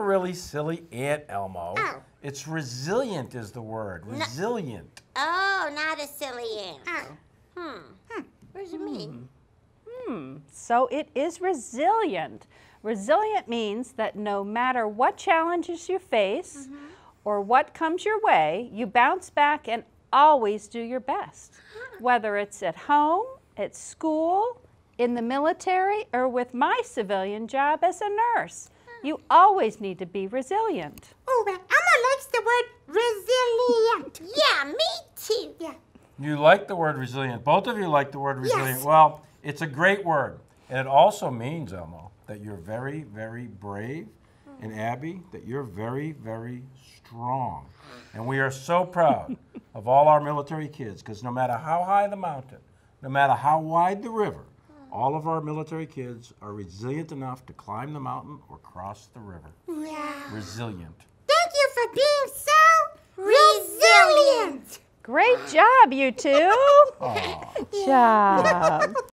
really silly ant, Elmo. Oh. It's resilient is the word. Resilient. Oh, not a silly ant. Oh. What does it mean? So it is resilient. Resilient means that no matter what challenges you face or what comes your way, you bounce back and always do your best. Whether it's at home, at school, in the military, or with my civilian job as a nurse, you always need to be resilient. Oh, Elmo likes the word resilient. Yeah, me too. Yeah. You like the word resilient. Both of you like the word resilient. Yes. Well, it's a great word. And it also means, Elmo, that you're very, very brave. And Abby, that you're very, very strong. And we are so proud of all our military kids, because no matter how high the mountain, no matter how wide the river, all of our military kids are resilient enough to climb the mountain or cross the river. Yeah. Resilient. Thank you for being so resilient. Great job, you two. Aw. Job.